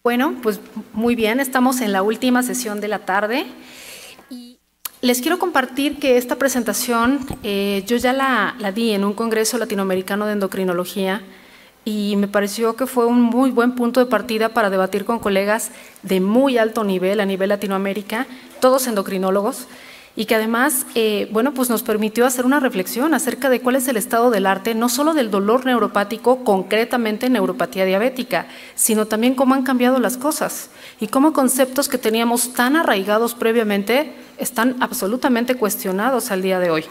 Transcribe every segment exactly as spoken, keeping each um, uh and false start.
Bueno, pues muy bien, estamos en la última sesión de la tarde y les quiero compartir que esta presentación eh, yo ya la, la di en un congreso latinoamericano de endocrinología y me pareció que fue un muy buen punto de partida para debatir con colegas de muy alto nivel a nivel Latinoamérica, todos endocrinólogos, y que además, eh, bueno, pues nos permitió hacer una reflexión acerca de cuál es el estado del arte, no solo del dolor neuropático, concretamente neuropatía diabética, sino también cómo han cambiado las cosas y cómo conceptos que teníamos tan arraigados previamente están absolutamente cuestionados al día de hoy.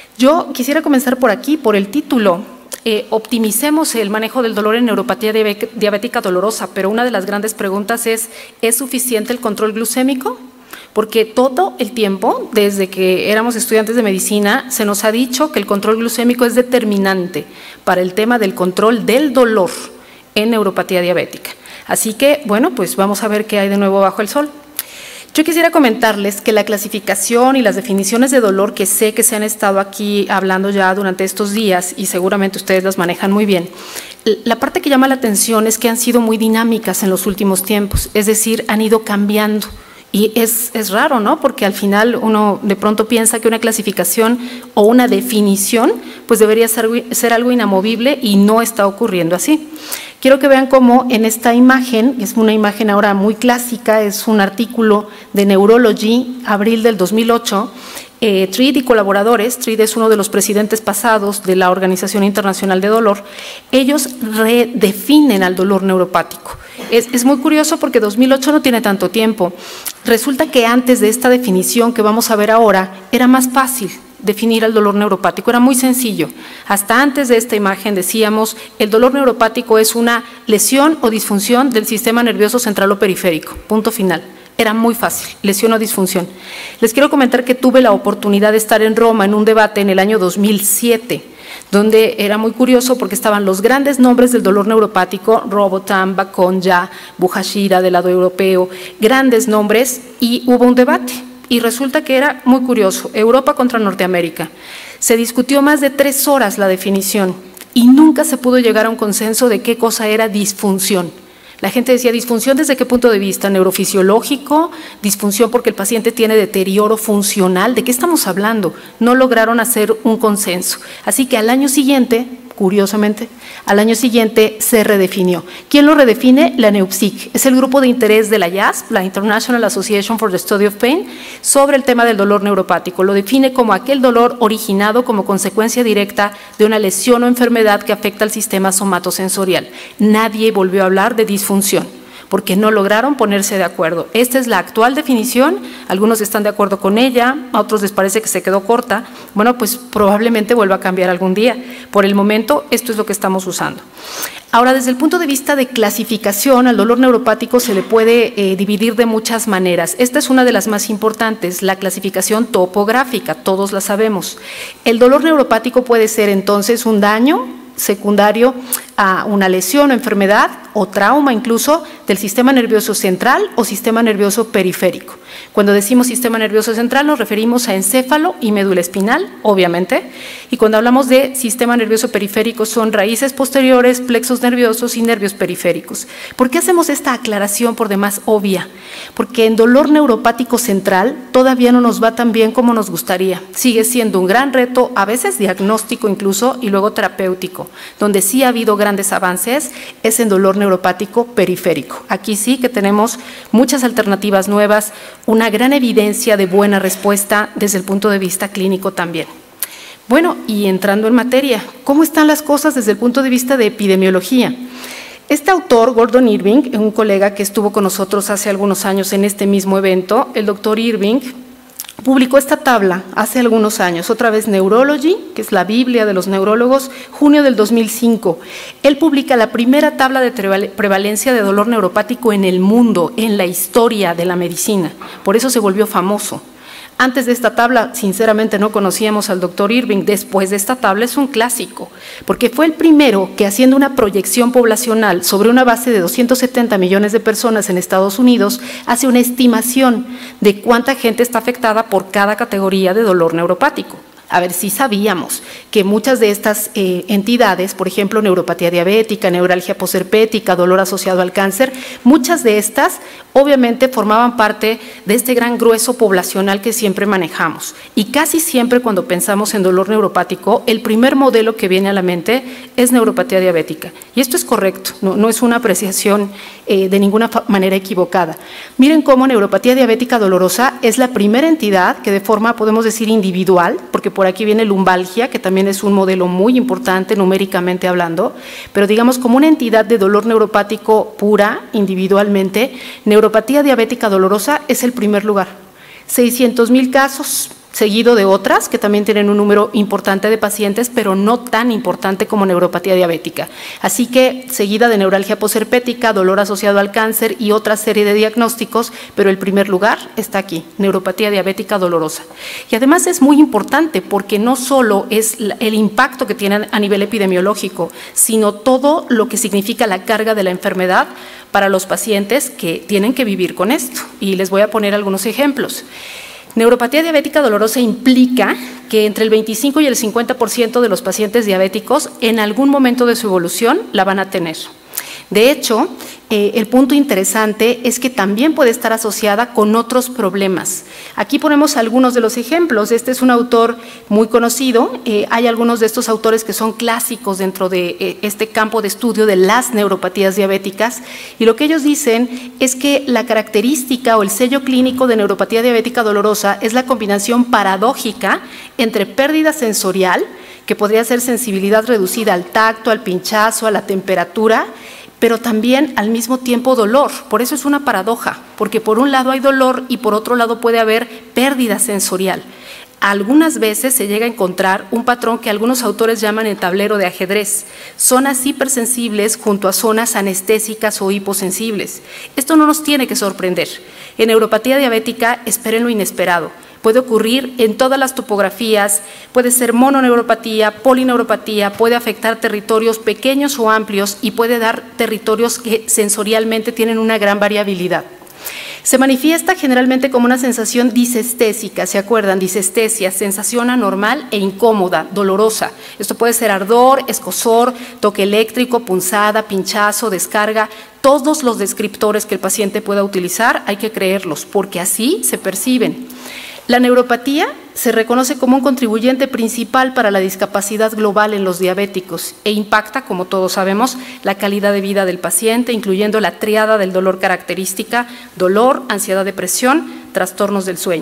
Yo quisiera comenzar por aquí, por el título. Eh, optimicemos el manejo del dolor en neuropatía diabética dolorosa, pero una de las grandes preguntas es, ¿es suficiente el control glucémico? Porque todo el tiempo, desde que éramos estudiantes de medicina, se nos ha dicho que el control glucémico es determinante para el tema del control del dolor en neuropatía diabética. Así que, bueno, pues vamos a ver qué hay de nuevo bajo el sol. Yo quisiera comentarles que la clasificación y las definiciones de dolor que sé que se han estado aquí hablando ya durante estos días y seguramente ustedes las manejan muy bien, la parte que llama la atención es que han sido muy dinámicas en los últimos tiempos, es decir, han ido cambiando. Y es, es raro, ¿no? Porque al final uno de pronto piensa que una clasificación o una definición pues debería ser, ser algo inamovible y no está ocurriendo así. Quiero que vean cómo en esta imagen, es una imagen ahora muy clásica, es un artículo de Neurology, abril del dos mil ocho, Eh, Treat y colaboradores, Treat es uno de los presidentes pasados de la Organización Internacional de Dolor, ellos redefinen al dolor neuropático. Es, es muy curioso porque dos mil ocho no tiene tanto tiempo. Resulta que antes de esta definición que vamos a ver ahora, era más fácil definir el dolor neuropático, era muy sencillo. Hasta antes de esta imagen decíamos, el dolor neuropático es una lesión o disfunción del sistema nervioso central o periférico, punto final. Era muy fácil, lesión o disfunción. Les quiero comentar que tuve la oportunidad de estar en Roma en un debate en el año dos mil siete, donde era muy curioso porque estaban los grandes nombres del dolor neuropático, Robotam, Baconja, Bujashira del lado europeo, grandes nombres, y hubo un debate. Y resulta que era muy curioso, Europa contra Norteamérica. Se discutió más de tres horas la definición y nunca se pudo llegar a un consenso de qué cosa era disfunción. La gente decía, ¿disfunción desde qué punto de vista? ¿Neurofisiológico? ¿Disfunción porque el paciente tiene deterioro funcional? ¿De qué estamos hablando? No lograron hacer un consenso. Así que al año siguiente, curiosamente, al año siguiente se redefinió. ¿Quién lo redefine? La NEUPSIC. Es el grupo de interés de la I A S P, la International Association for the Study of Pain, sobre el tema del dolor neuropático. Lo define como aquel dolor originado como consecuencia directa de una lesión o enfermedad que afecta al sistema somatosensorial. Nadie volvió a hablar de disfunción, porque no lograron ponerse de acuerdo. Esta es la actual definición, algunos están de acuerdo con ella, a otros les parece que se quedó corta. Bueno, pues probablemente vuelva a cambiar algún día. Por el momento, esto es lo que estamos usando. Ahora, desde el punto de vista de clasificación, al dolor neuropático se le puede eh, dividir de muchas maneras. Esta es una de las más importantes, la clasificación topográfica, todos la sabemos. El dolor neuropático puede ser entonces un daño secundario a una lesión o enfermedad o trauma incluso del sistema nervioso central o sistema nervioso periférico. Cuando decimos sistema nervioso central nos referimos a encéfalo y médula espinal, obviamente, y cuando hablamos de sistema nervioso periférico son raíces posteriores, plexos nerviosos y nervios periféricos. ¿Por qué hacemos esta aclaración por demás obvia? Porque en dolor neuropático central todavía no nos va tan bien como nos gustaría. Sigue siendo un gran reto, a veces diagnóstico incluso y luego terapéutico. Donde sí ha habido grandes avances es en dolor neuropático periférico. Aquí sí que tenemos muchas alternativas nuevas, una gran evidencia de buena respuesta desde el punto de vista clínico también. Bueno, y entrando en materia, ¿cómo están las cosas desde el punto de vista de epidemiología? Este autor, Gordon Irving, un colega que estuvo con nosotros hace algunos años en este mismo evento, el doctor Irving, publicó esta tabla hace algunos años, otra vez Neurology, que es la Biblia de los neurólogos, junio del dos mil cinco. Él publica la primera tabla de prevalencia de dolor neuropático en el mundo, en la historia de la medicina. Por eso se volvió famoso. Antes de esta tabla, sinceramente no conocíamos al doctor Irving. Después de esta tabla es un clásico, porque fue el primero que, haciendo una proyección poblacional sobre una base de doscientos setenta millones de personas en Estados Unidos, hace una estimación de cuánta gente está afectada por cada categoría de dolor neuropático. A ver, sí sabíamos que muchas de estas eh, entidades, por ejemplo, neuropatía diabética, neuralgia posherpética, dolor asociado al cáncer, muchas de estas obviamente formaban parte de este gran grueso poblacional que siempre manejamos. Y casi siempre cuando pensamos en dolor neuropático, el primer modelo que viene a la mente es neuropatía diabética. Y esto es correcto, no, no es una apreciación eh, de ninguna manera equivocada. Miren cómo neuropatía diabética dolorosa es la primera entidad que de forma, podemos decir, individual, porque por aquí viene lumbalgia, que también es un modelo muy importante numéricamente hablando, pero digamos como una entidad de dolor neuropático pura, individualmente, neuropatía diabética dolorosa es el primer lugar. seiscientos mil casos, seguido de otras que también tienen un número importante de pacientes, pero no tan importante como neuropatía diabética. Así que seguida de neuralgia posherpética, dolor asociado al cáncer y otra serie de diagnósticos, pero el primer lugar está aquí, neuropatía diabética dolorosa. Y además es muy importante porque no solo es el impacto que tiene a nivel epidemiológico, sino todo lo que significa la carga de la enfermedad para los pacientes que tienen que vivir con esto. Y les voy a poner algunos ejemplos. Neuropatía diabética dolorosa implica que entre el veinticinco y el cincuenta por ciento de los pacientes diabéticos en algún momento de su evolución la van a tener. De hecho, eh, el punto interesante es que también puede estar asociada con otros problemas. Aquí ponemos algunos de los ejemplos. Este es un autor muy conocido. Eh, hay algunos de estos autores que son clásicos dentro de eh, este campo de estudio de las neuropatías diabéticas. Y lo que ellos dicen es que la característica o el sello clínico de neuropatía diabética dolorosa es la combinación paradójica entre pérdida sensorial, que podría ser sensibilidad reducida al tacto, al pinchazo, a la temperatura, pero también al mismo tiempo dolor. Por eso es una paradoja, porque por un lado hay dolor y por otro lado puede haber pérdida sensorial. Algunas veces se llega a encontrar un patrón que algunos autores llaman el tablero de ajedrez, zonas hipersensibles junto a zonas anestésicas o hiposensibles. Esto no nos tiene que sorprender. En neuropatía diabética, esperen lo inesperado. Puede ocurrir en todas las topografías, puede ser mononeuropatía, polineuropatía, puede afectar territorios pequeños o amplios y puede dar territorios que sensorialmente tienen una gran variabilidad. Se manifiesta generalmente como una sensación disestésica, ¿se acuerdan? Disestesia, sensación anormal e incómoda, dolorosa. Esto puede ser ardor, escozor, toque eléctrico, punzada, pinchazo, descarga. Todos los descriptores que el paciente pueda utilizar hay que creerlos, porque así se perciben. La neuropatía se reconoce como un contribuyente principal para la discapacidad global en los diabéticos e impacta, como todos sabemos, la calidad de vida del paciente, incluyendo la tríada del dolor característica, dolor, ansiedad, depresión, trastornos del sueño.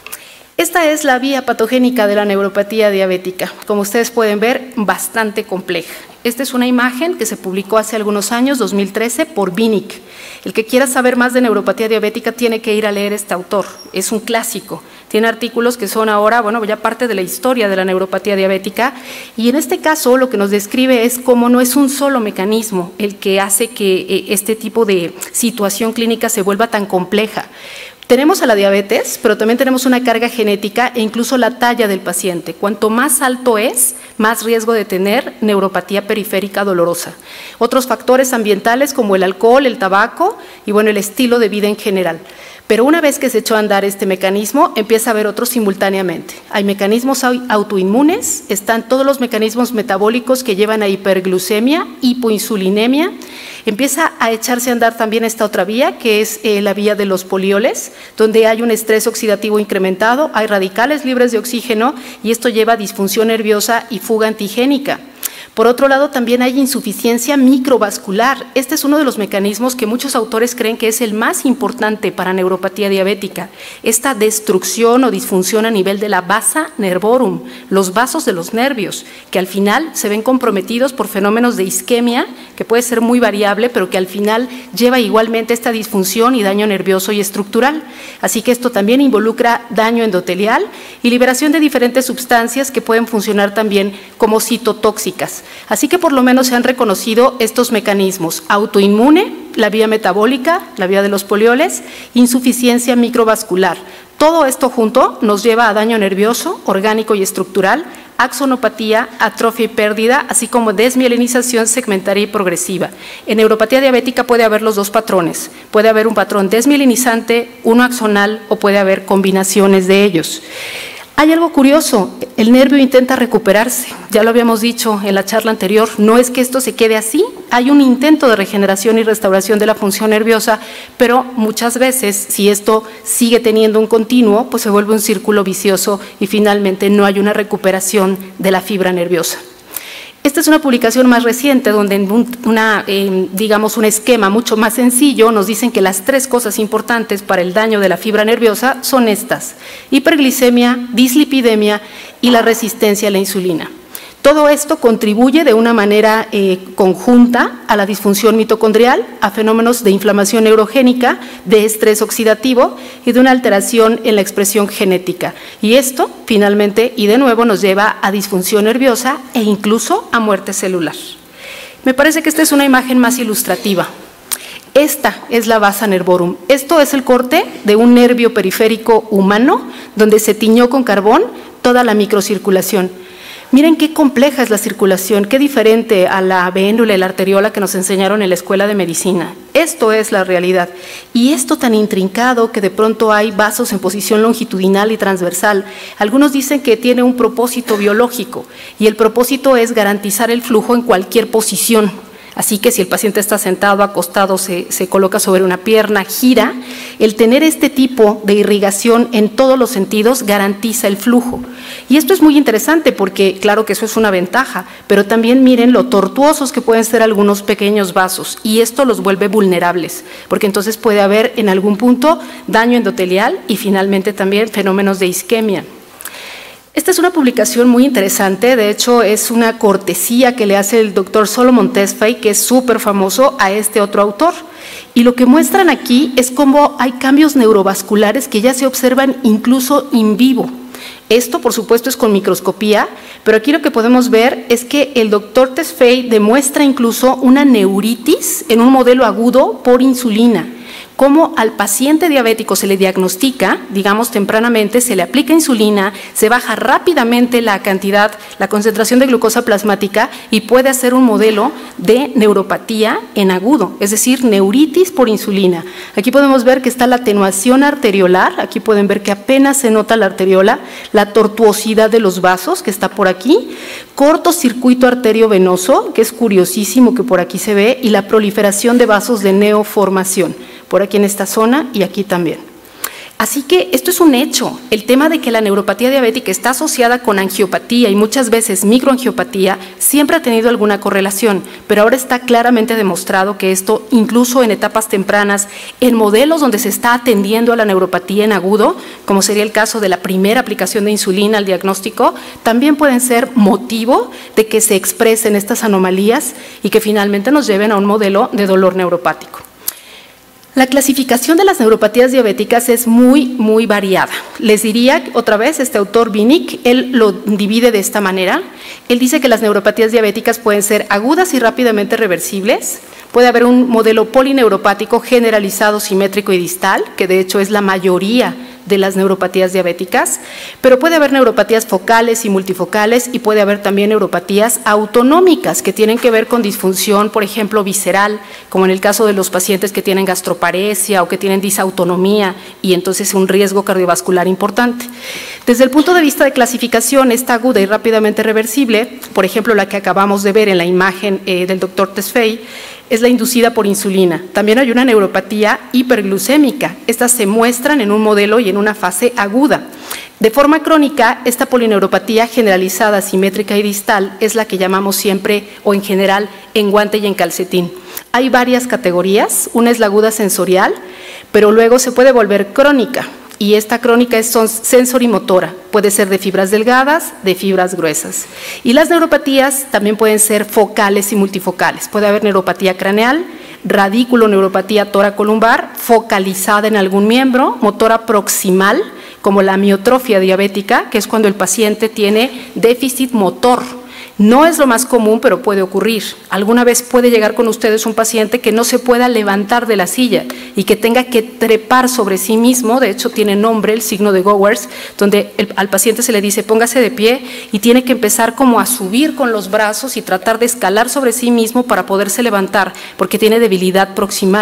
Esta es la vía patogénica de la neuropatía diabética, como ustedes pueden ver, bastante compleja. Esta es una imagen que se publicó hace algunos años, dos mil trece, por Vinick. El que quiera saber más de neuropatía diabética tiene que ir a leer este autor, es un clásico. Tiene artículos que son ahora, bueno, ya parte de la historia de la neuropatía diabética y en este caso lo que nos describe es cómo no es un solo mecanismo el que hace que este tipo de situación clínica se vuelva tan compleja. Tenemos a la diabetes, pero también tenemos una carga genética e incluso la talla del paciente. Cuanto más alto es, más riesgo de tener neuropatía periférica dolorosa. Otros factores ambientales como el alcohol, el tabaco y bueno, el estilo de vida en general. Pero una vez que se echó a andar este mecanismo, empieza a haber otros simultáneamente. Hay mecanismos autoinmunes, están todos los mecanismos metabólicos que llevan a hiperglucemia, hipoinsulinemia. Empieza a echarse a andar también esta otra vía, que es eh, la vía de los polioles, donde hay un estrés oxidativo incrementado, hay radicales libres de oxígeno y esto lleva a disfunción nerviosa y fuga antigénica. Por otro lado, también hay insuficiencia microvascular. Este es uno de los mecanismos que muchos autores creen que es el más importante para neuropatía diabética. Esta destrucción o disfunción a nivel de la vasa nervorum, los vasos de los nervios, que al final se ven comprometidos por fenómenos de isquemia, que puede ser muy variable, pero que al final lleva igualmente esta disfunción y daño nervioso y estructural. Así que esto también involucra daño endotelial y liberación de diferentes sustancias que pueden funcionar también como citotóxicas. Así que por lo menos se han reconocido estos mecanismos: autoinmune, la vía metabólica, la vía de los polioles, insuficiencia microvascular. Todo esto junto nos lleva a daño nervioso, orgánico y estructural, axonopatía, atrofia y pérdida, así como desmielinización segmentaria y progresiva. En neuropatía diabética puede haber los dos patrones. Puede haber un patrón desmielinizante, uno axonal o puede haber combinaciones de ellos. Hay algo curioso, el nervio intenta recuperarse, ya lo habíamos dicho en la charla anterior, no es que esto se quede así, hay un intento de regeneración y restauración de la función nerviosa, pero muchas veces si esto sigue teniendo un continuo, pues se vuelve un círculo vicioso y finalmente no hay una recuperación de la fibra nerviosa. Esta es una publicación más reciente donde en un, una, eh, digamos un esquema mucho más sencillo nos dicen que las tres cosas importantes para el daño de la fibra nerviosa son estas: hiperglicemia, dislipidemia y la resistencia a la insulina. Todo esto contribuye de una manera eh, conjunta a la disfunción mitocondrial, a fenómenos de inflamación neurogénica, de estrés oxidativo y de una alteración en la expresión genética. Y esto, finalmente, y de nuevo, nos lleva a disfunción nerviosa e incluso a muerte celular. Me parece que esta es una imagen más ilustrativa. Esta es la vasa nervorum. Esto es el corte de un nervio periférico humano donde se tiñó con carbón toda la microcirculación. Miren qué compleja es la circulación, qué diferente a la vénula y la arteriola que nos enseñaron en la escuela de medicina. Esto es la realidad. Y esto tan intrincado que de pronto hay vasos en posición longitudinal y transversal. Algunos dicen que tiene un propósito biológico y el propósito es garantizar el flujo en cualquier posición. Así que si el paciente está sentado, acostado, se, se coloca sobre una pierna, gira, el tener este tipo de irrigación en todos los sentidos garantiza el flujo. Y esto es muy interesante porque claro que eso es una ventaja, pero también miren lo tortuosos que pueden ser algunos pequeños vasos y esto los vuelve vulnerables, porque entonces puede haber en algún punto daño endotelial y finalmente también fenómenos de isquemia. Esta es una publicación muy interesante, de hecho es una cortesía que le hace el doctor Solomon Tesfaye, que es súper famoso, a este otro autor. Y lo que muestran aquí es cómo hay cambios neurovasculares que ya se observan incluso in vivo. Esto, por supuesto, es con microscopía, pero aquí lo que podemos ver es que el doctor Tesfaye demuestra incluso una neuritis en un modelo agudo por insulina. Cómo al paciente diabético se le diagnostica, digamos tempranamente, se le aplica insulina, se baja rápidamente la cantidad, la concentración de glucosa plasmática y puede hacer un modelo de neuropatía en agudo, es decir, neuritis por insulina. Aquí podemos ver que está la atenuación arteriolar, aquí pueden ver que apenas se nota la arteriola, la tortuosidad de los vasos que está por aquí, cortocircuito arteriovenoso, que es curiosísimo que por aquí se ve, y la proliferación de vasos de neoformación, por aquí en esta zona y aquí también. Así que esto es un hecho, el tema de que la neuropatía diabética está asociada con angiopatía y muchas veces microangiopatía siempre ha tenido alguna correlación, pero ahora está claramente demostrado que esto, incluso en etapas tempranas, en modelos donde se está atendiendo a la neuropatía en agudo, como sería el caso de la primera aplicación de insulina al diagnóstico, también pueden ser motivo de que se expresen estas anomalías y que finalmente nos lleven a un modelo de dolor neuropático. La clasificación de las neuropatías diabéticas es muy, muy variada. Les diría otra vez, este autor Vinick, él lo divide de esta manera. Él dice que las neuropatías diabéticas pueden ser agudas y rápidamente reversibles. Puede haber un modelo polineuropático generalizado, simétrico y distal, que de hecho es la mayoría de las neuropatías diabéticas, pero puede haber neuropatías focales y multifocales y puede haber también neuropatías autonómicas que tienen que ver con disfunción, por ejemplo, visceral, como en el caso de los pacientes que tienen gastroparesia o que tienen disautonomía y entonces un riesgo cardiovascular importante. Desde el punto de vista de clasificación, esta aguda y rápidamente reversible, por ejemplo, la que acabamos de ver en la imagen eh, del doctor Tesfaye, es la inducida por insulina. También hay una neuropatía hiperglucémica. Estas se muestran en un modelo y en una fase aguda. De forma crónica, esta polineuropatía generalizada, simétrica y distal es la que llamamos siempre o en general en guante y en calcetín. Hay varias categorías, una es la aguda sensorial, pero luego se puede volver crónica. Y esta crónica es sensorimotora, puede ser de fibras delgadas, de fibras gruesas. Y las neuropatías también pueden ser focales y multifocales. Puede haber neuropatía craneal, radiculoneuropatía toracolumbar, focalizada en algún miembro, motora proximal, como la miotrofia diabética, que es cuando el paciente tiene déficit motor. No es lo más común, pero puede ocurrir. Alguna vez puede llegar con ustedes un paciente que no se pueda levantar de la silla y que tenga que trepar sobre sí mismo, de hecho tiene nombre, el signo de Gowers, donde el, al paciente se le dice póngase de pie y tiene que empezar como a subir con los brazos y tratar de escalar sobre sí mismo para poderse levantar, porque tiene debilidad proximal.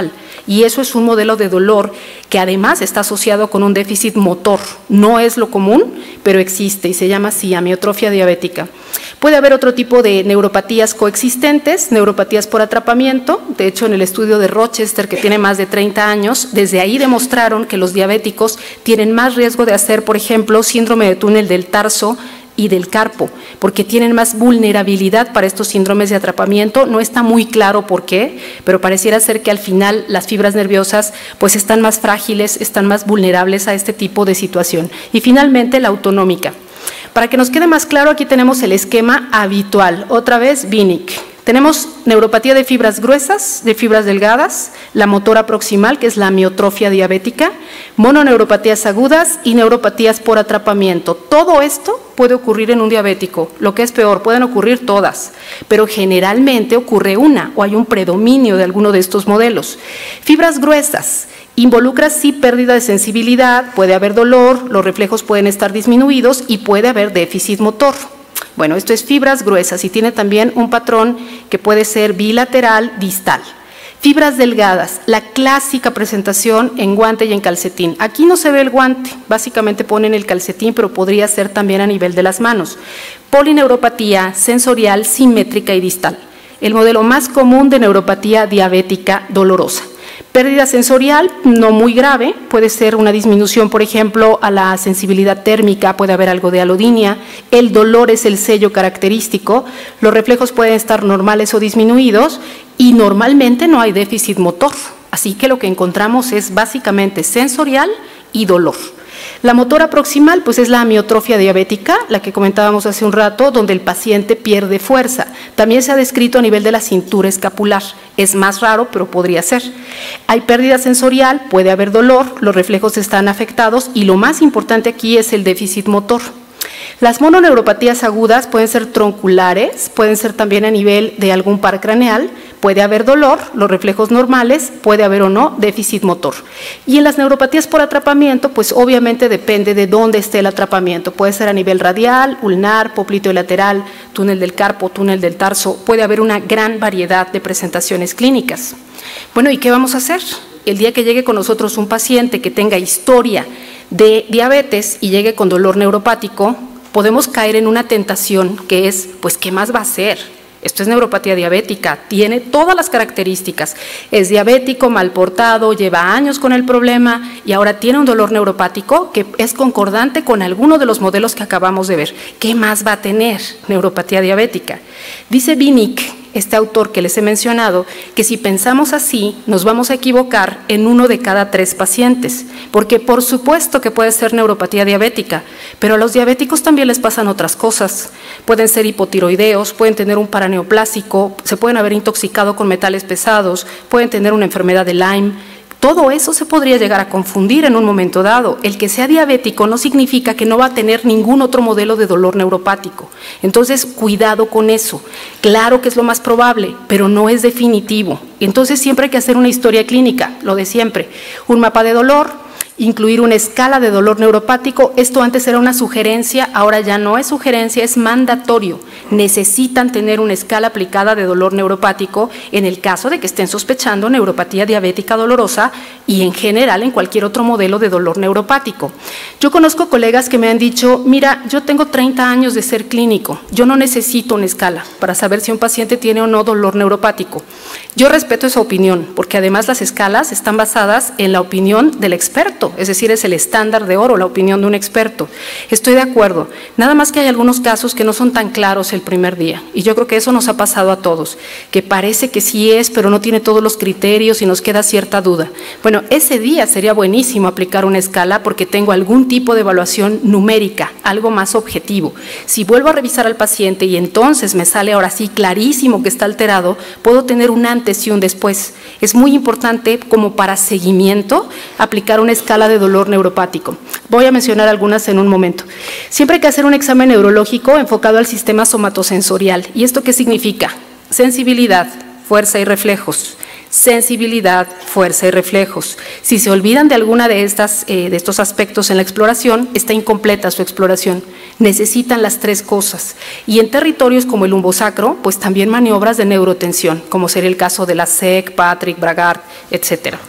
y eso es un modelo de dolor que además está asociado con un déficit motor. No es lo común, pero existe y se llama así, amiotrofia diabética. Puede haber otro tipo de neuropatías coexistentes, neuropatías por atrapamiento. De hecho, en el estudio de Rochester, que tiene más de treinta años, desde ahí demostraron que los diabéticos tienen más riesgo de hacer, por ejemplo, síndrome de túnel del tarso y del carpo, porque tienen más vulnerabilidad para estos síndromes de atrapamiento. No está muy claro por qué, pero pareciera ser que al final las fibras nerviosas pues están más frágiles, están más vulnerables a este tipo de situación. Y finalmente la autonómica. Para que nos quede más claro, aquí tenemos el esquema habitual. Otra vez, Vinick. Tenemos neuropatía de fibras gruesas, de fibras delgadas, la motora proximal, que es la amiotrofia diabética, mononeuropatías agudas y neuropatías por atrapamiento. Todo esto puede ocurrir en un diabético. Lo que es peor, pueden ocurrir todas, pero generalmente ocurre una o hay un predominio de alguno de estos modelos. Fibras gruesas. Involucra sí pérdida de sensibilidad, puede haber dolor, los reflejos pueden estar disminuidos y puede haber déficit motor. Bueno, esto es fibras gruesas y tiene también un patrón que puede ser bilateral distal. Fibras delgadas, la clásica presentación en guante y en calcetín. Aquí no se ve el guante, básicamente ponen el calcetín, pero podría ser también a nivel de las manos. Polineuropatía sensorial, simétrica y distal. El modelo más común de neuropatía diabética dolorosa. Pérdida sensorial, no muy grave, puede ser una disminución, por ejemplo, a la sensibilidad térmica, puede haber algo de alodinia, el dolor es el sello característico, los reflejos pueden estar normales o disminuidos y normalmente no hay déficit motor, así que lo que encontramos es básicamente sensorial y dolor. La motora proximal pues es la amiotrofia diabética, la que comentábamos hace un rato, donde el paciente pierde fuerza. También se ha descrito a nivel de la cintura escapular. Es más raro, pero podría ser. Hay pérdida sensorial, puede haber dolor, los reflejos están afectados y lo más importante aquí es el déficit motor. Las mononeuropatías agudas pueden ser tronculares, pueden ser también a nivel de algún par craneal, puede haber dolor, los reflejos normales, puede haber o no déficit motor. Y en las neuropatías por atrapamiento, pues obviamente depende de dónde esté el atrapamiento, puede ser a nivel radial, ulnar, popliteo lateral, túnel del carpo, túnel del tarso, puede haber una gran variedad de presentaciones clínicas. Bueno, ¿y qué vamos a hacer? El día que llegue con nosotros un paciente que tenga historia de diabetes y llegue con dolor neuropático, podemos caer en una tentación que es, pues, ¿qué más va a hacer? Esto es neuropatía diabética, tiene todas las características, es diabético, mal portado, lleva años con el problema y ahora tiene un dolor neuropático que es concordante con alguno de los modelos que acabamos de ver. ¿Qué más va a tener neuropatía diabética? Dice Vinick, este autor que les he mencionado, que si pensamos así nos vamos a equivocar en uno de cada tres pacientes, porque por supuesto que puede ser neuropatía diabética, pero a los diabéticos también les pasan otras cosas, pueden ser hipotiroideos, pueden tener un paraneoplásico, se pueden haber intoxicado con metales pesados, pueden tener una enfermedad de Lyme. Todo eso se podría llegar a confundir en un momento dado. El que sea diabético no significa que no va a tener ningún otro modelo de dolor neuropático. Entonces, cuidado con eso. Claro que es lo más probable, pero no es definitivo. Entonces, siempre hay que hacer una historia clínica, lo de siempre. Un mapa de dolor, incluir una escala de dolor neuropático. Esto antes era una sugerencia, ahora ya no es sugerencia, es mandatorio. Necesitan tener una escala aplicada de dolor neuropático en el caso de que estén sospechando neuropatía diabética dolorosa y en general en cualquier otro modelo de dolor neuropático. Yo conozco colegas que me han dicho, mira, yo tengo treinta años de ser clínico, yo no necesito una escala para saber si un paciente tiene o no dolor neuropático. Yo respeto esa opinión, porque además las escalas están basadas en la opinión del experto, es decir, es el estándar de oro, la opinión de un experto. Estoy de acuerdo, nada más que hay algunos casos que no son tan claros el primer día, y yo creo que eso nos ha pasado a todos, que parece que sí es, pero no tiene todos los criterios y nos queda cierta duda. Bueno, ese día sería buenísimo aplicar una escala porque tengo algún tipo de evaluación numérica, algo más objetivo. Si vuelvo a revisar al paciente y entonces me sale ahora sí clarísimo que está alterado, puedo tener un antes y un después. Es muy importante como para seguimiento aplicar una escala de dolor neuropático. Voy a mencionar algunas en un momento. Siempre hay que hacer un examen neurológico enfocado al sistema somatosensorial. ¿Y esto qué significa? Sensibilidad, fuerza y reflejos. Sensibilidad, fuerza y reflejos. Si se olvidan de alguna de, estas, eh, de estos aspectos en la exploración, está incompleta su exploración. Necesitan las tres cosas. Y en territorios como el lumbosacro, pues también maniobras de neurotensión, como sería el caso de la S E C, Patrick, Bragard, etcétera.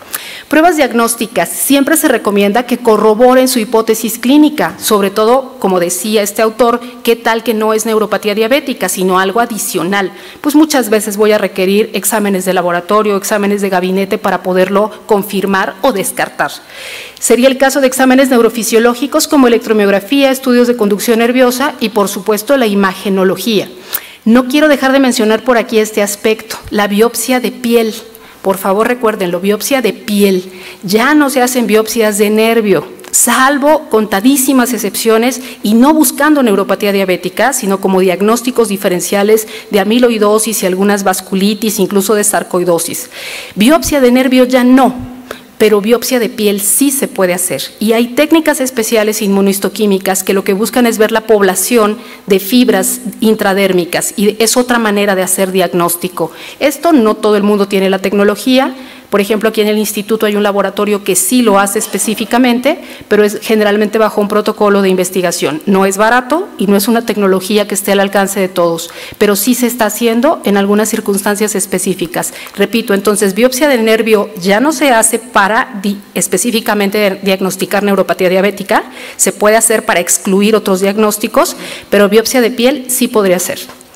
Pruebas diagnósticas. Siempre se recomienda que corroboren su hipótesis clínica, sobre todo, como decía este autor, qué tal que no es neuropatía diabética, sino algo adicional. Pues muchas veces voy a requerir exámenes de laboratorio, exámenes de gabinete para poderlo confirmar o descartar. Sería el caso de exámenes neurofisiológicos como electromiografía, estudios de conducción nerviosa y, por supuesto, la imagenología. No quiero dejar de mencionar por aquí este aspecto, la biopsia de piel. Por favor, recuérdenlo, biopsia de piel. Ya no se hacen biopsias de nervio, salvo contadísimas excepciones y no buscando neuropatía diabética, sino como diagnósticos diferenciales de amiloidosis y algunas vasculitis, incluso de sarcoidosis. Biopsia de nervio ya no, pero biopsia de piel sí se puede hacer. Y hay técnicas especiales inmunohistoquímicas que lo que buscan es ver la población de fibras intradérmicas y es otra manera de hacer diagnóstico. Esto no todo el mundo tiene la tecnología. Por ejemplo, aquí en el instituto hay un laboratorio que sí lo hace específicamente, pero es generalmente bajo un protocolo de investigación. No es barato y no es una tecnología que esté al alcance de todos, pero sí se está haciendo en algunas circunstancias específicas. Repito, entonces, biopsia del nervio ya no se hace para di- específicamente diagnosticar neuropatía diabética, se puede hacer para excluir otros diagnósticos, pero biopsia de piel sí podría ser.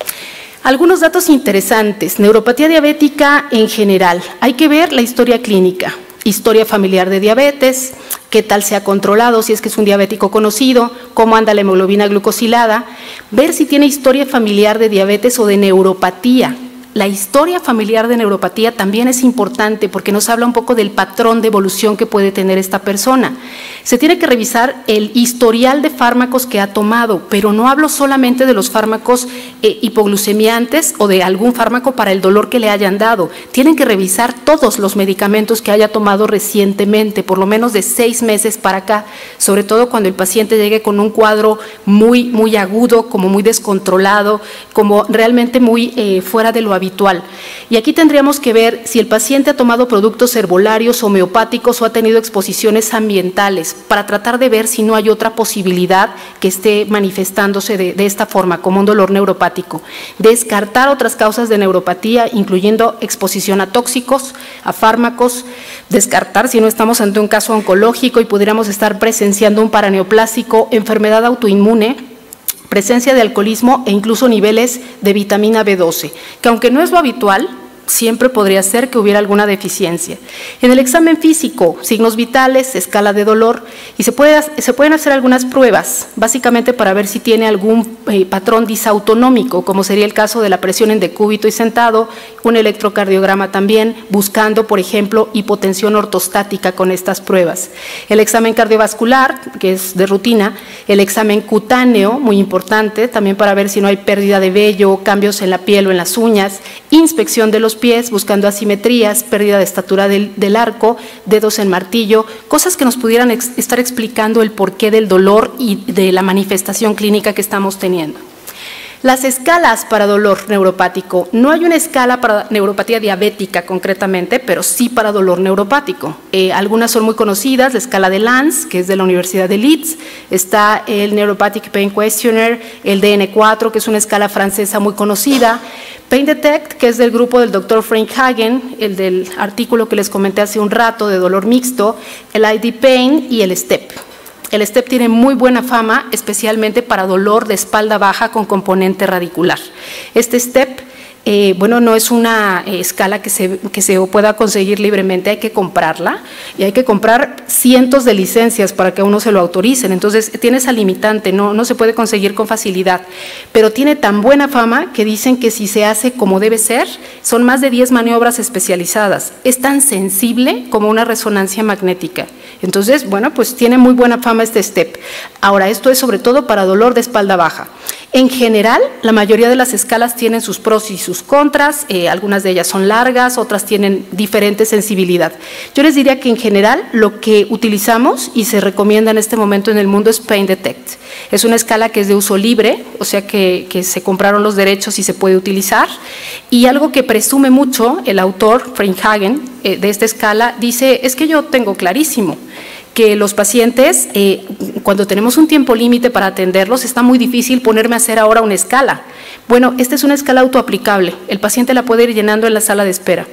Algunos datos interesantes. Neuropatía diabética en general. Hay que ver la historia clínica, historia familiar de diabetes, qué tal se ha controlado, si es que es un diabético conocido, cómo anda la hemoglobina glucosilada, ver si tiene historia familiar de diabetes o de neuropatía. La historia familiar de neuropatía también es importante porque nos habla un poco del patrón de evolución que puede tener esta persona. Se tiene que revisar el historial de fármacos que ha tomado, pero no hablo solamente de los fármacos eh, hipoglucemiantes o de algún fármaco para el dolor que le hayan dado. Tienen que revisar todos los medicamentos que haya tomado recientemente, por lo menos de seis meses para acá, sobre todo cuando el paciente llegue con un cuadro muy, muy agudo, como muy descontrolado, como realmente muy eh, fuera de lo habitual. Habitual. Y aquí tendríamos que ver si el paciente ha tomado productos herbolarios, homeopáticos o ha tenido exposiciones ambientales para tratar de ver si no hay otra posibilidad que esté manifestándose de, de esta forma, como un dolor neuropático. Descartar otras causas de neuropatía, incluyendo exposición a tóxicos, a fármacos, descartar si no estamos ante un caso oncológico y pudiéramos estar presenciando un paraneoplásico, enfermedad autoinmune, presencia de alcoholismo e incluso niveles de vitamina B doce, que aunque no es lo habitual, siempre podría ser que hubiera alguna deficiencia. En el examen físico, signos vitales, escala de dolor, y se, puede, se pueden hacer algunas pruebas, básicamente para ver si tiene algún eh, patrón disautonómico, como sería el caso de la presión en decúbito y sentado, un electrocardiograma también, buscando, por ejemplo, hipotensión ortostática con estas pruebas. El examen cardiovascular, que es de rutina, el examen cutáneo, muy importante, también para ver si no hay pérdida de vello, cambios en la piel o en las uñas, inspección de los pies, buscando asimetrías, pérdida de estatura del, del arco, dedos en martillo, cosas que nos pudieran ex, estar explicando el porqué del dolor y de la manifestación clínica que estamos teniendo. Las escalas para dolor neuropático. No hay una escala para neuropatía diabética concretamente, pero sí para dolor neuropático. Eh, algunas son muy conocidas, la escala de Lance, que es de la Universidad de Leeds, está el Neuropathic Pain Questionnaire, el D N cuatro, que es una escala francesa muy conocida, Pain Detect, que es del grupo del doctor Frank Hagen, el del artículo que les comenté hace un rato de dolor mixto, el I D Pain y el STEP. El STEP tiene muy buena fama, especialmente para dolor de espalda baja con componente radicular. Este STEP, eh, bueno, no es una eh, escala que se, que se pueda conseguir libremente, hay que comprarla y hay que comprar cientos de licencias para que a uno se lo autoricen. Entonces, tiene esa limitante, no, no se puede conseguir con facilidad, pero tiene tan buena fama que dicen que si se hace como debe ser, son más de diez maniobras especializadas. Es tan sensible como una resonancia magnética. Entonces, bueno, pues tiene muy buena fama este STEP. Ahora, esto es sobre todo para dolor de espalda baja. En general, la mayoría de las escalas tienen sus pros y sus contras, eh, algunas de ellas son largas, otras tienen diferente sensibilidad. Yo les diría que en general lo que utilizamos y se recomienda en este momento en el mundo es Pain Detect. Es una escala que es de uso libre, o sea que, que se compraron los derechos y se puede utilizar. Y algo que presume mucho el autor, Frank Hagen, eh, de esta escala, dice, es que yo tengo clarísimo que los pacientes, eh, cuando tenemos un tiempo límite para atenderlos, está muy difícil ponerme a hacer ahora una escala. Bueno, esta es una escala autoaplicable, el paciente la puede ir llenando en la sala de espera.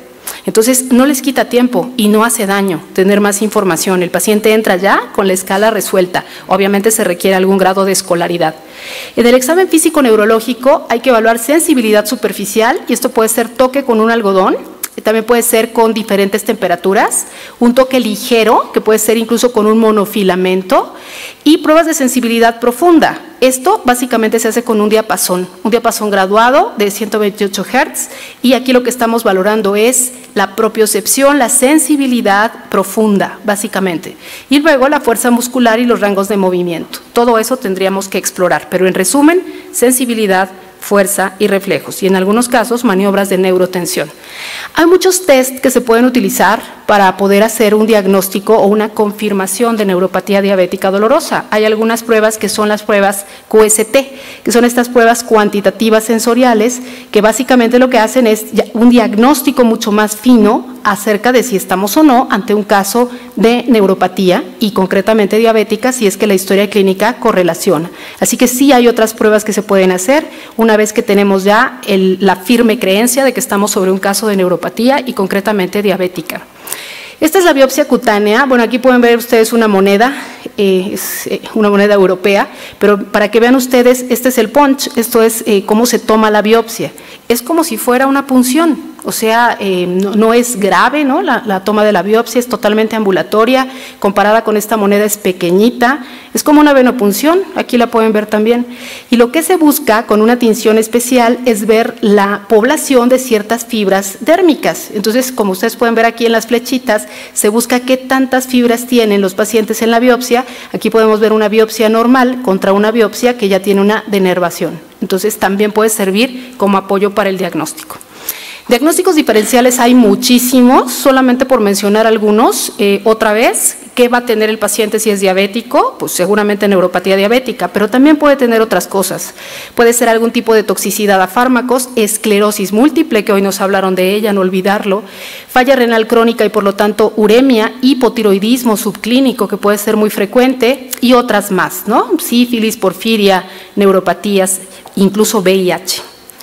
Entonces, no les quita tiempo y no hace daño tener más información. El paciente entra ya con la escala resuelta. Obviamente se requiere algún grado de escolaridad. En el examen físico-neurológico hay que evaluar sensibilidad superficial y esto puede ser toque con un algodón, también puede ser con diferentes temperaturas, un toque ligero, que puede ser incluso con un monofilamento, y pruebas de sensibilidad profunda. Esto básicamente se hace con un diapasón, un diapasón graduado de ciento veintiocho hertz, y aquí lo que estamos valorando es la propiocepción, la sensibilidad profunda, básicamente. Y luego la fuerza muscular y los rangos de movimiento. Todo eso tendríamos que explorar, pero en resumen, sensibilidad, fuerza y reflejos, y en algunos casos maniobras de neurotensión. Hay muchos test que se pueden utilizar para poder hacer un diagnóstico o una confirmación de neuropatía diabética dolorosa. Hay algunas pruebas que son las pruebas Q S T, que son estas pruebas cuantitativas sensoriales, que básicamente lo que hacen es un diagnóstico mucho más fino acerca de si estamos o no ante un caso de neuropatía y concretamente diabética, si es que la historia clínica correlaciona. Así que sí hay otras pruebas que se pueden hacer una vez que tenemos ya el, la firme creencia de que estamos sobre un caso de neuropatía y concretamente diabética. Esta es la biopsia cutánea. Bueno, aquí pueden ver ustedes una moneda, eh, es eh, una moneda europea, pero para que vean ustedes, este es el punch, esto es eh, cómo se toma la biopsia. Es como si fuera una punción. O sea, eh, no, no es grave, ¿no? La, la toma de la biopsia es totalmente ambulatoria, comparada con esta moneda es pequeñita, es como una venopunción, aquí la pueden ver también. Y lo que se busca con una tinción especial es ver la población de ciertas fibras dérmicas. Entonces, como ustedes pueden ver aquí en las flechitas, se busca qué tantas fibras tienen los pacientes en la biopsia. Aquí podemos ver una biopsia normal contra una biopsia que ya tiene una denervación. Entonces, también puede servir como apoyo para el diagnóstico. Diagnósticos diferenciales hay muchísimos, solamente por mencionar algunos. Eh, otra vez, ¿qué va a tener el paciente si es diabético? Pues seguramente neuropatía diabética, pero también puede tener otras cosas. Puede ser algún tipo de toxicidad a fármacos, esclerosis múltiple, que hoy nos hablaron de ella, no olvidarlo, falla renal crónica y por lo tanto uremia, hipotiroidismo subclínico, que puede ser muy frecuente, y otras más, ¿no? Sífilis, porfiria, neuropatías, incluso V I H.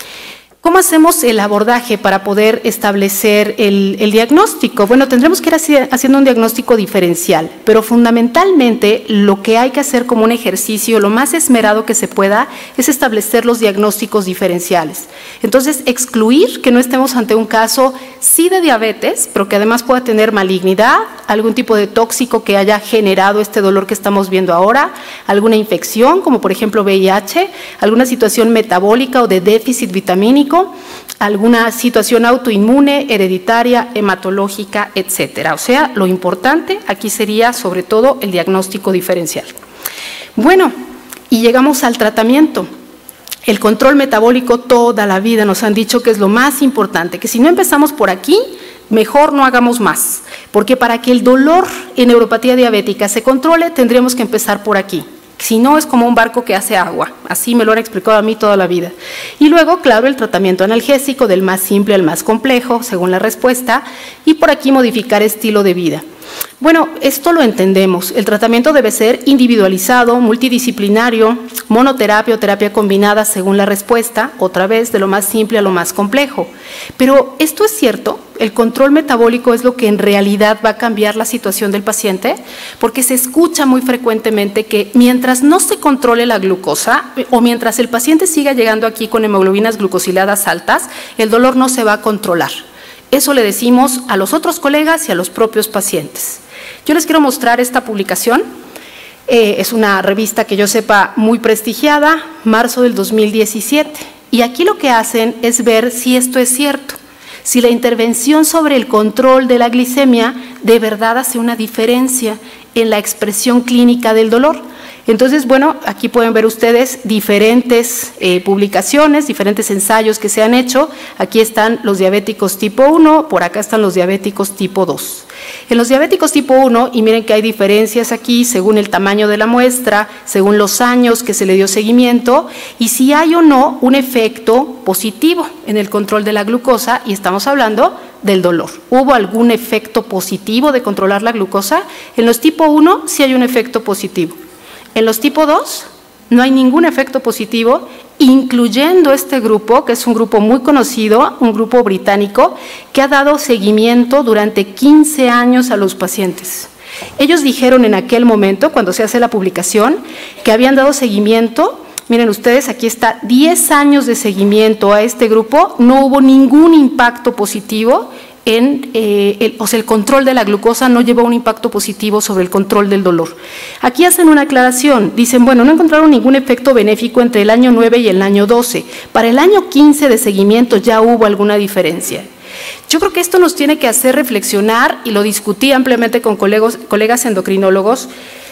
¿Cómo hacemos el abordaje para poder establecer el, el diagnóstico? Bueno, tendremos que ir haciendo un diagnóstico diferencial, pero fundamentalmente lo que hay que hacer como un ejercicio, lo más esmerado que se pueda, es establecer los diagnósticos diferenciales. Entonces, excluir que no estemos ante un caso sí de diabetes, pero que además pueda tener malignidad, algún tipo de tóxico que haya generado este dolor que estamos viendo ahora, alguna infección, como por ejemplo V I H, alguna situación metabólica o de déficit vitamínico, alguna situación autoinmune, hereditaria, hematológica, etcétera. O sea, lo importante aquí sería sobre todo el diagnóstico diferencial. Bueno, y llegamos al tratamiento. El control metabólico toda la vida nos han dicho que es lo más importante, que si no empezamos por aquí, mejor no hagamos más, porque para que el dolor en neuropatía diabética se controle, tendríamos que empezar por aquí. Si no, es como un barco que hace agua, así me lo han explicado a mí toda la vida. Y luego, claro, el tratamiento analgésico del más simple al más complejo, según la respuesta, y por aquí modificar estilo de vida. Bueno, esto lo entendemos, el tratamiento debe ser individualizado, multidisciplinario, monoterapia o terapia combinada según la respuesta, otra vez de lo más simple a lo más complejo. Pero ¿esto es cierto? ¿El control metabólico es lo que en realidad va a cambiar la situación del paciente? Porque se escucha muy frecuentemente que mientras no se controle la glucosa o mientras el paciente siga llegando aquí con hemoglobinas glucosiladas altas, el dolor no se va a controlar. Eso le decimos a los otros colegas y a los propios pacientes. Yo les quiero mostrar esta publicación. Eh, es una revista que yo sepa muy prestigiada, marzo del dos mil diecisiete. Y aquí lo que hacen es ver si esto es cierto, si la intervención sobre el control de la glicemia de verdad hace una diferencia en la expresión clínica del dolor. Entonces, bueno, aquí pueden ver ustedes diferentes eh, publicaciones, diferentes ensayos que se han hecho. Aquí están los diabéticos tipo uno, por acá están los diabéticos tipo dos. En los diabéticos tipo uno, y miren que hay diferencias aquí según el tamaño de la muestra, según los años que se le dio seguimiento, y si hay o no un efecto positivo en el control de la glucosa, y estamos hablando del dolor. ¿Hubo algún efecto positivo de controlar la glucosa? En los tipo uno sí hay un efecto positivo. En los tipo dos, no hay ningún efecto positivo, incluyendo este grupo, que es un grupo muy conocido, un grupo británico, que ha dado seguimiento durante quince años a los pacientes. Ellos dijeron en aquel momento, cuando se hace la publicación, que habían dado seguimiento. Miren ustedes, aquí está, diez años de seguimiento a este grupo, no hubo ningún impacto positivo en, eh, el, o sea, el control de la glucosa no llevó un impacto positivo sobre el control del dolor. Aquí hacen una aclaración, dicen, bueno, no encontraron ningún efecto benéfico entre el año nueve y el año doce. Para el año quince de seguimiento ya hubo alguna diferencia. Yo creo que esto nos tiene que hacer reflexionar, y lo discutí ampliamente con colegos, colegas endocrinólogos,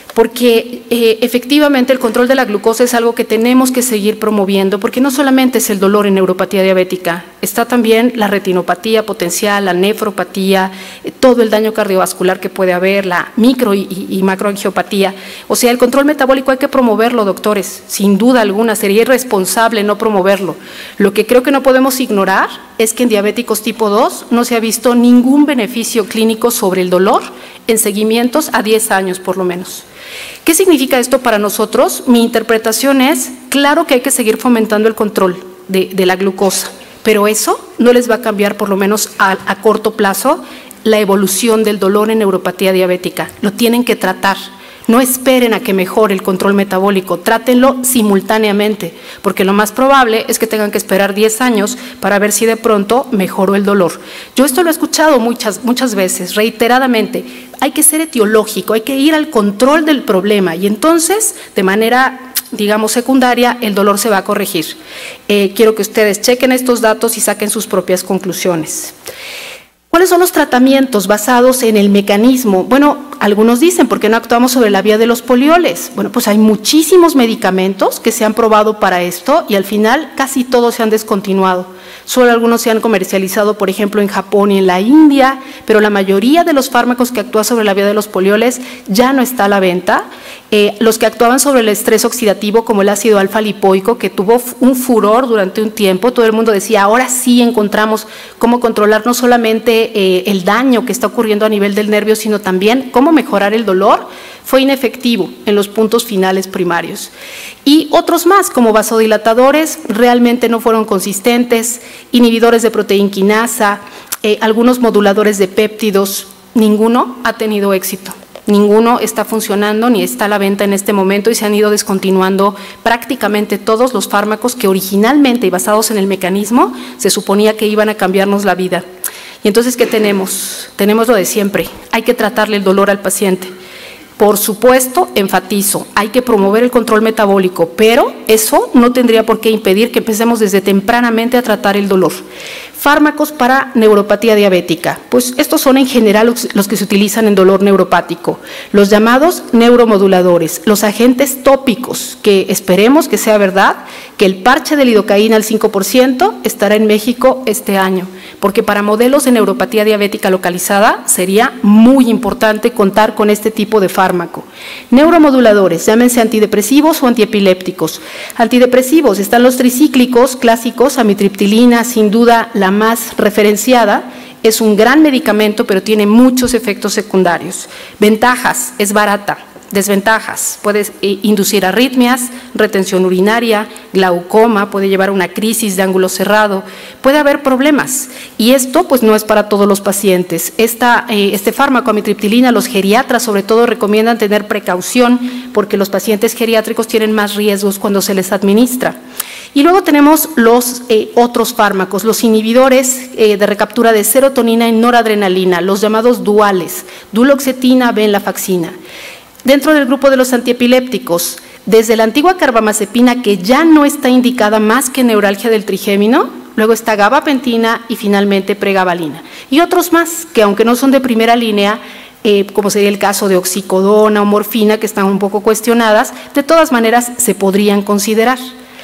porque eh, efectivamente el control de la glucosa es algo que tenemos que seguir promoviendo, porque no solamente es el dolor en neuropatía diabética, está también la retinopatía potencial, la nefropatía, eh, todo el daño cardiovascular que puede haber, la micro y, y macroangiopatía. O sea, el control metabólico hay que promoverlo, doctores, sin duda alguna, sería irresponsable no promoverlo. Lo que creo que no podemos ignorar es que en diabéticos tipo dos no se ha visto ningún beneficio clínico sobre el dolor en seguimientos a diez años por lo menos. ¿Qué significa esto para nosotros? Mi interpretación es, claro que hay que seguir fomentando el control de, de la glucosa, pero eso no les va a cambiar, por lo menos a, a corto plazo, la evolución del dolor en neuropatía diabética. Lo tienen que tratar. No esperen a que mejore el control metabólico, trátenlo simultáneamente, porque lo más probable es que tengan que esperar diez años para ver si de pronto mejoró el dolor. Yo esto lo he escuchado muchas, muchas veces, reiteradamente. Hay que ser etiológico, hay que ir al control del problema y entonces, de manera, digamos, secundaria, el dolor se va a corregir. Eh, quiero que ustedes chequen estos datos y saquen sus propias conclusiones. ¿Cuáles son los tratamientos basados en el mecanismo? Bueno, algunos dicen, ¿por qué no actuamos sobre la vía de los polioles? Bueno, pues hay muchísimos medicamentos que se han probado para esto y al final casi todos se han descontinuado. Solo algunos se han comercializado, por ejemplo, en Japón y en la India, pero la mayoría de los fármacos que actúan sobre la vía de los polioles ya no está a la venta. Eh, los que actuaban sobre el estrés oxidativo, como el ácido alfa lipoico, que tuvo un furor durante un tiempo, todo el mundo decía, ahora sí encontramos cómo controlar no solamente eh, el daño que está ocurriendo a nivel del nervio, sino también cómo mejorar el dolor, fue inefectivo en los puntos finales primarios. Y otros más, como vasodilatadores, realmente no fueron consistentes, inhibidores de proteína quinasa, eh, algunos moduladores de péptidos, ninguno ha tenido éxito. Ninguno está funcionando ni está a la venta en este momento y se han ido descontinuando prácticamente todos los fármacos que originalmente y basados en el mecanismo se suponía que iban a cambiarnos la vida. Y entonces, ¿qué tenemos? Tenemos lo de siempre, hay que tratarle el dolor al paciente. Por supuesto, enfatizo, hay que promover el control metabólico, pero eso no tendría por qué impedir que empecemos desde tempranamente a tratar el dolor. Fármacos para neuropatía diabética, pues estos son en general los que se utilizan en dolor neuropático, los llamados neuromoduladores, los agentes tópicos, que esperemos que sea verdad, que el parche de lidocaína al cinco por ciento estará en México este año, porque para modelos de neuropatía diabética localizada sería muy importante contar con este tipo de fármaco. Neuromoduladores, llámense antidepresivos o antiepilépticos. Antidepresivos están los tricíclicos clásicos, amitriptilina, sin duda la más referenciada, es un gran medicamento, pero tiene muchos efectos secundarios. Ventajas, es barata. Desventajas, puede inducir arritmias, retención urinaria, glaucoma, puede llevar a una crisis de ángulo cerrado, puede haber problemas y esto pues no es para todos los pacientes. Esta, eh, este fármaco amitriptilina, los geriatras sobre todo recomiendan tener precaución porque los pacientes geriátricos tienen más riesgos cuando se les administra. Y luego tenemos los eh, otros fármacos, los inhibidores eh, de recaptura de serotonina y noradrenalina, los llamados duales, duloxetina, venlafaxina. Dentro del grupo de los antiepilépticos, desde la antigua carbamazepina, que ya no está indicada más que neuralgia del trigémino, luego está gabapentina y finalmente pregabalina. Y otros más que aunque no son de primera línea, eh, como sería el caso de oxicodona o morfina, que están un poco cuestionadas, de todas maneras se podrían considerar.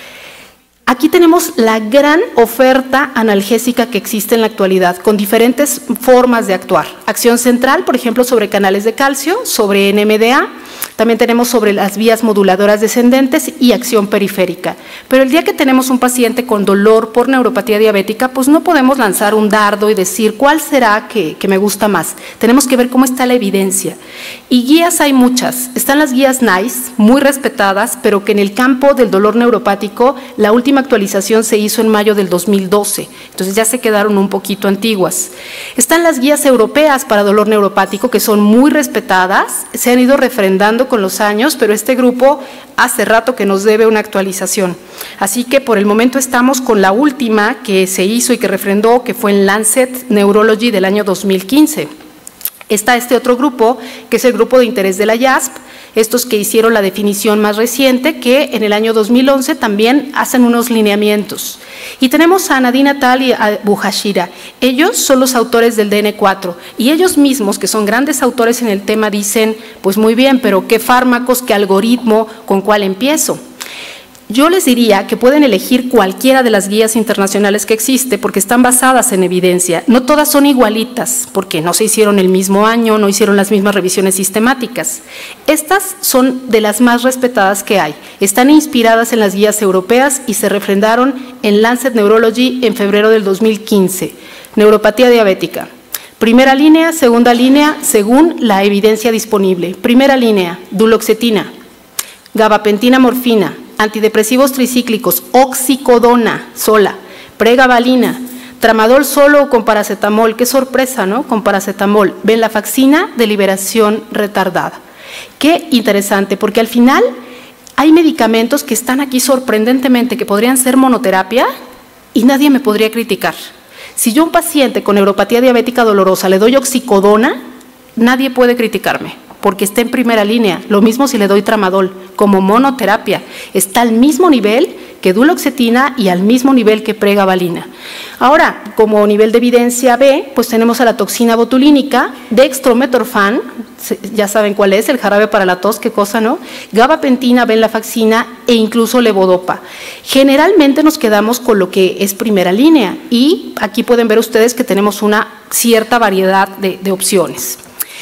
Aquí tenemos la gran oferta analgésica que existe en la actualidad, con diferentes formas de actuar. Acción central, por ejemplo, sobre canales de calcio, sobre N M D A, También tenemos sobre las vías moduladoras descendentes y acción periférica. Pero el día que tenemos un paciente con dolor por neuropatía diabética, pues no podemos lanzar un dardo y decir cuál será que, que me gusta más. Tenemos que ver cómo está la evidencia. Y guías hay muchas. Están las guías NICE, muy respetadas, pero que en el campo del dolor neuropático, la última actualización se hizo en mayo del dos mil doce. Entonces ya se quedaron un poquito antiguas. Están las guías europeas para dolor neuropático, que son muy respetadas, se han ido refrendando con los años, pero este grupo hace rato que nos debe una actualización. Así que por el momento estamos con la última que se hizo y que refrendó, que fue en Lancet Neurology del año dos mil quince. Está este otro grupo, que es el grupo de interés de la I A S P, estos que hicieron la definición más reciente, que en el año dos mil once también hacen unos lineamientos. Y tenemos a Nadine Atal y a Buhashira. Ellos son los autores del D N cuatro y ellos mismos, que son grandes autores en el tema, dicen, pues muy bien, pero ¿qué fármacos, qué algoritmo, con cuál empiezo? Yo les diría que pueden elegir cualquiera de las guías internacionales que existe porque están basadas en evidencia. No todas son igualitas porque no se hicieron el mismo año, no hicieron las mismas revisiones sistemáticas. Estas son de las más respetadas que hay. Están inspiradas en las guías europeas y se refrendaron en Lancet Neurology en febrero del dos mil quince. Neuropatía diabética. Primera línea, segunda línea, según la evidencia disponible. Primera línea, duloxetina, gabapentina, morfina, antidepresivos tricíclicos, oxicodona sola, pregabalina, tramadol solo o con paracetamol, qué sorpresa, ¿no? Con paracetamol, venlafaxina de liberación retardada. Qué interesante, porque al final hay medicamentos que están aquí sorprendentemente que podrían ser monoterapia y nadie me podría criticar. Si yo a un paciente con neuropatía diabética dolorosa le doy oxicodona, nadie puede criticarme, porque está en primera línea. Lo mismo si le doy tramadol como monoterapia. Está al mismo nivel que duloxetina y al mismo nivel que pregabalina. Ahora, como nivel de evidencia B, pues tenemos a la toxina botulínica, dextrometorfan, ya saben cuál es, el jarabe para la tos, qué cosa, ¿no? Gabapentina, venlafaxina e incluso levodopa. Generalmente nos quedamos con lo que es primera línea y aquí pueden ver ustedes que tenemos una cierta variedad de, de opciones.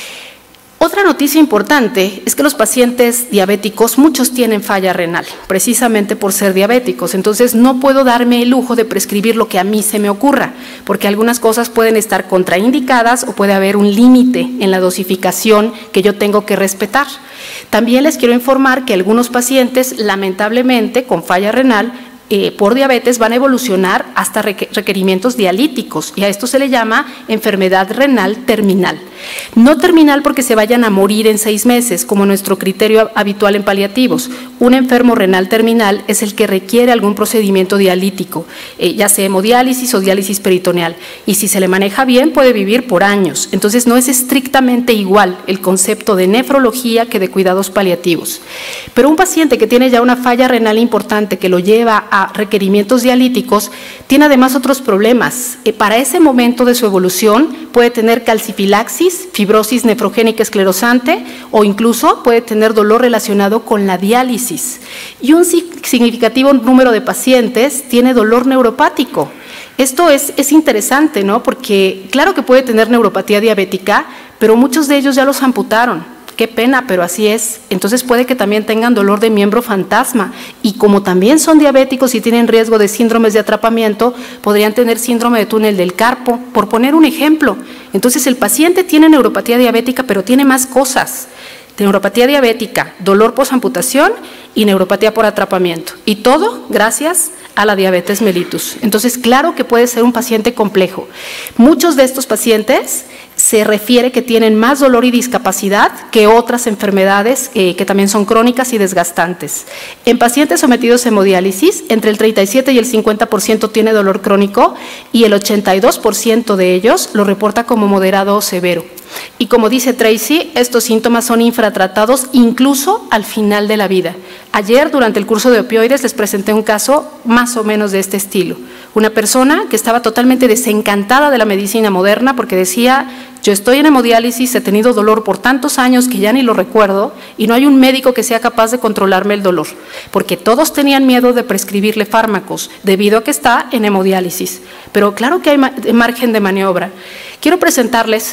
Otra noticia importante es que los pacientes diabéticos, muchos tienen falla renal, precisamente por ser diabéticos. Entonces, no puedo darme el lujo de prescribir lo que a mí se me ocurra, porque algunas cosas pueden estar contraindicadas o puede haber un límite en la dosificación que yo tengo que respetar. También les quiero informar que algunos pacientes, lamentablemente, con falla renal, Eh, por diabetes van a evolucionar hasta requerimientos dialíticos y a esto se le llama enfermedad renal terminal. No terminal porque se vayan a morir en seis meses, como nuestro criterio habitual en paliativos. Un enfermo renal terminal es el que requiere algún procedimiento dialítico, eh, ya sea hemodiálisis o diálisis peritoneal, y si se le maneja bien puede vivir por años. Entonces no es estrictamente igual el concepto de nefrología que de cuidados paliativos. Pero un paciente que tiene ya una falla renal importante que lo lleva a requerimientos dialíticos, tiene además otros problemas. Eh, para ese momento de su evolución puede tener calcifilaxis, fibrosis nefrogénica esclerosante o incluso puede tener dolor relacionado con la diálisis. Y un significativo número de pacientes tiene dolor neuropático. Esto es, es interesante, ¿no? Porque claro que puede tener neuropatía diabética, pero muchos de ellos ya los amputaron. Qué pena, pero así es. Entonces puede que también tengan dolor de miembro fantasma y como también son diabéticos y tienen riesgo de síndromes de atrapamiento, podrían tener síndrome de túnel del carpo, por poner un ejemplo. Entonces el paciente tiene neuropatía diabética, pero tiene más cosas. Neuropatía diabética, dolor posamputación y neuropatía por atrapamiento. Y todo gracias a la diabetes mellitus. Entonces, claro que puede ser un paciente complejo. Muchos de estos pacientes se refiere que tienen más dolor y discapacidad que otras enfermedades eh, que también son crónicas y desgastantes. En pacientes sometidos a hemodiálisis, entre el treinta y siete y el cincuenta por ciento tiene dolor crónico y el ochenta y dos por ciento de ellos lo reporta como moderado o severo. Y como dice Tracy, estos síntomas son infratratados incluso al final de la vida. Ayer, durante el curso de opioides, les presenté un caso más o menos de este estilo. Una persona que estaba totalmente desencantada de la medicina moderna porque decía, yo estoy en hemodiálisis, he tenido dolor por tantos años que ya ni lo recuerdo y no hay un médico que sea capaz de controlarme el dolor, porque todos tenían miedo de prescribirle fármacos debido a que está en hemodiálisis. Pero claro que hay margen de maniobra. Quiero presentarles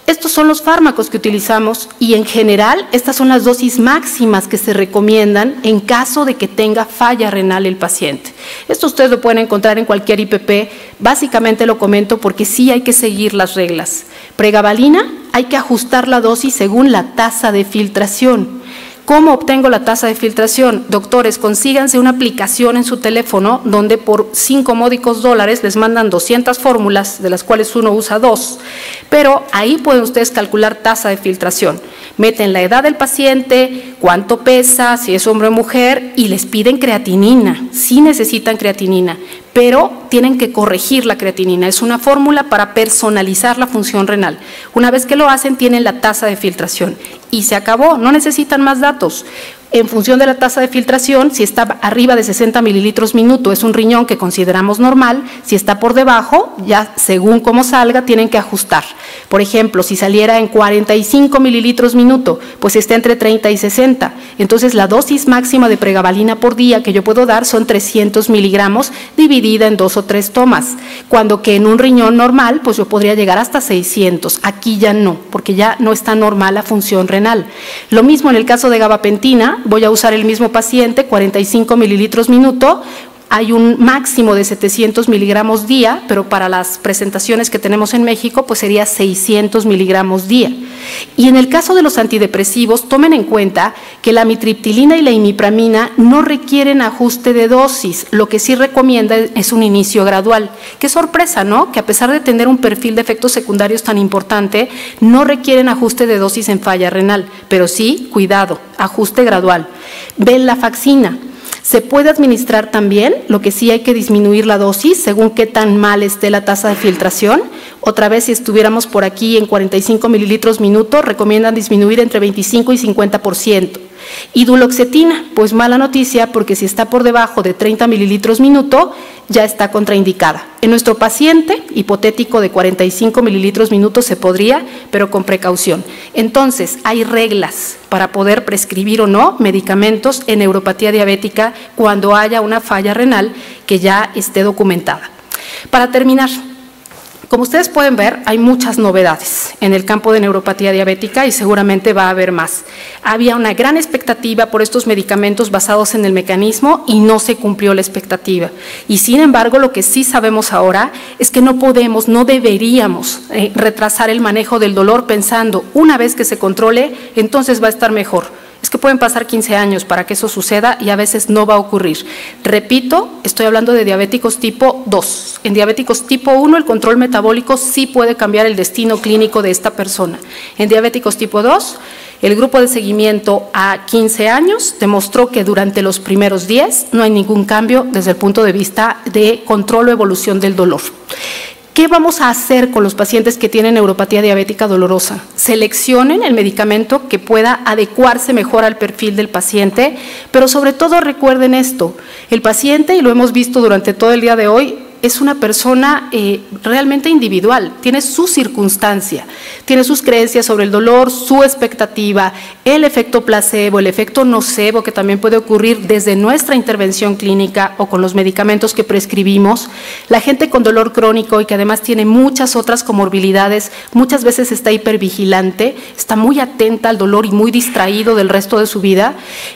Estos son los fármacos que utilizamos y en general estas son las dosis máximas que se recomiendan en caso de que tenga falla renal el paciente. Esto ustedes lo pueden encontrar en cualquier I P P, básicamente lo comento porque sí hay que seguir las reglas. Pregabalina, hay que ajustar la dosis según la tasa de filtración. ¿Cómo obtengo la tasa de filtración? Doctores, consíganse una aplicación en su teléfono donde por cinco módicos dólares les mandan doscientas fórmulas, de las cuales uno usa dos, pero ahí pueden ustedes calcular tasa de filtración. Meten la edad del paciente, cuánto pesa, si es hombre o mujer, y les piden creatinina, sí necesitan creatinina, pero tienen que corregir la creatinina. Es una fórmula para personalizar la función renal. Una vez que lo hacen, tienen la tasa de filtración y se acabó, no necesitan más datos. En función de la tasa de filtración, si está arriba de sesenta mililitros minuto, es un riñón que consideramos normal. Si está por debajo, ya según cómo salga, tienen que ajustar. Por ejemplo, si saliera en cuarenta y cinco mililitros minuto, pues está entre treinta y sesenta. Entonces, la dosis máxima de pregabalina por día que yo puedo dar son trescientos miligramos dividida en dos o tres tomas. Cuando que en un riñón normal, pues yo podría llegar hasta seiscientos. Aquí ya no, porque ya no está normal la función renal. Lo mismo en el caso de gabapentina. Voy a usar el mismo paciente, cuarenta y cinco mililitros minuto, hay un máximo de setecientos miligramos día, pero para las presentaciones que tenemos en México, pues sería seiscientos miligramos día. Y en el caso de los antidepresivos, tomen en cuenta que la amitriptilina y la imipramina no requieren ajuste de dosis, lo que sí recomienda es un inicio gradual. Qué sorpresa, ¿no? Que a pesar de tener un perfil de efectos secundarios tan importante, no requieren ajuste de dosis en falla renal, pero sí, cuidado, ajuste gradual. Venlafaxina. Se puede administrar también, lo que sí hay que disminuir la dosis según qué tan mal esté la tasa de filtración. Otra vez, si estuviéramos por aquí en cuarenta y cinco mililitros minuto, recomiendan disminuir entre veinticinco y cincuenta por ciento. Y duloxetina, pues mala noticia porque si está por debajo de treinta mililitros minuto, ya está contraindicada. En nuestro paciente hipotético de cuarenta y cinco mililitros minuto se podría, pero con precaución. Entonces, hay reglas para poder prescribir o no medicamentos en neuropatía diabética cuando haya una falla renal que ya esté documentada. Para terminar, como ustedes pueden ver, hay muchas novedades en el campo de neuropatía diabética y seguramente va a haber más. Había una gran expectativa por estos medicamentos basados en el mecanismo y no se cumplió la expectativa. Y sin embargo, lo que sí sabemos ahora es que no podemos, no deberíamos eh, retrasar el manejo del dolor pensando una vez que se controle, entonces va a estar mejor. Es que pueden pasar quince años para que eso suceda y a veces no va a ocurrir. Repito, estoy hablando de diabéticos tipo dos. En diabéticos tipo uno el control metabólico sí puede cambiar el destino clínico de esta persona. En diabéticos tipo dos, el grupo de seguimiento a quince años demostró que durante los primeros diez no hay ningún cambio desde el punto de vista de control o evolución del dolor. ¿Qué vamos a hacer con los pacientes que tienen neuropatía diabética dolorosa? Seleccionen el medicamento que pueda adecuarse mejor al perfil del paciente, pero sobre todo recuerden esto, el paciente, y lo hemos visto durante todo el día de hoy, es una persona eh, realmente individual, tiene su circunstancia, tiene sus creencias sobre el dolor, su expectativa, el efecto placebo, el efecto nocebo que también puede ocurrir desde nuestra intervención clínica o con los medicamentos que prescribimos. La gente con dolor crónico y que además tiene muchas otras comorbilidades, muchas veces está hipervigilante, está muy atenta al dolor y muy distraído del resto de su vida.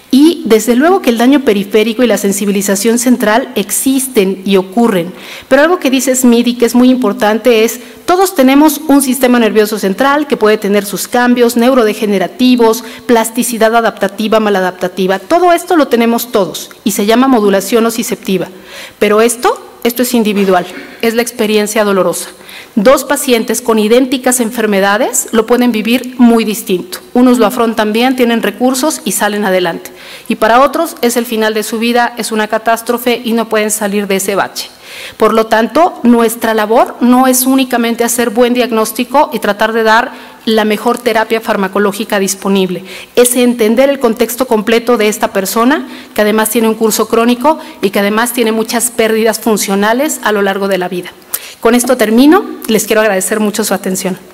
Y desde luego que el daño periférico y la sensibilización central existen y ocurren. Pero algo que dice Smith y que es muy importante es, todos tenemos un sistema nervioso central que puede tener sus cambios neurodegenerativos, plasticidad adaptativa, maladaptativa, todo esto lo tenemos todos y se llama modulación nociceptiva. Pero esto, esto es individual, es la experiencia dolorosa. Dos pacientes con idénticas enfermedades lo pueden vivir muy distinto. Unos lo afrontan bien, tienen recursos y salen adelante. Y para otros es el final de su vida, es una catástrofe y no pueden salir de ese bache. Por lo tanto, nuestra labor no es únicamente hacer buen diagnóstico y tratar de dar la mejor terapia farmacológica disponible, es entender el contexto completo de esta persona, que además tiene un curso crónico y que además tiene muchas pérdidas funcionales a lo largo de la vida. Con esto termino, les quiero agradecer mucho su atención.